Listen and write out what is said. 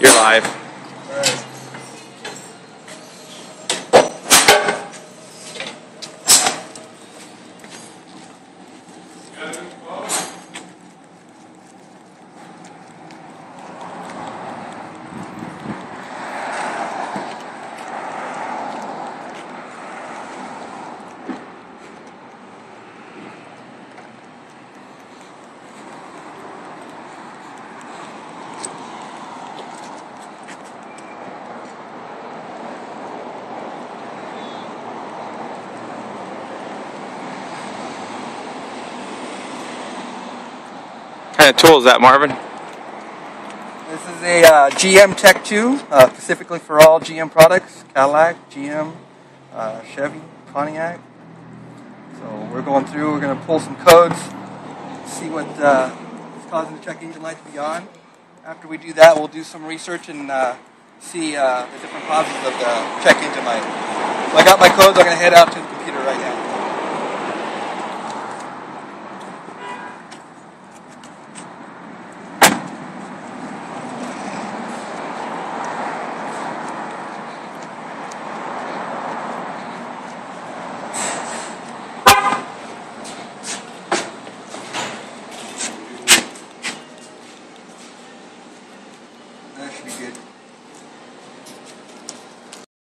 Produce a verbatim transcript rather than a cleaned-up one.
You're live. All right. What kind of tool is that, Marvin? This is a uh, G M Tech two, uh, specifically for all G M products, Cadillac, G M, uh, Chevy, Pontiac. So we're going through, we're going to pull some codes, see what uh, is causing the check engine light to be on. After we do that, we'll do some research and uh, see uh, the different causes of the check engine light. So I got my codes, I'm going to head out to the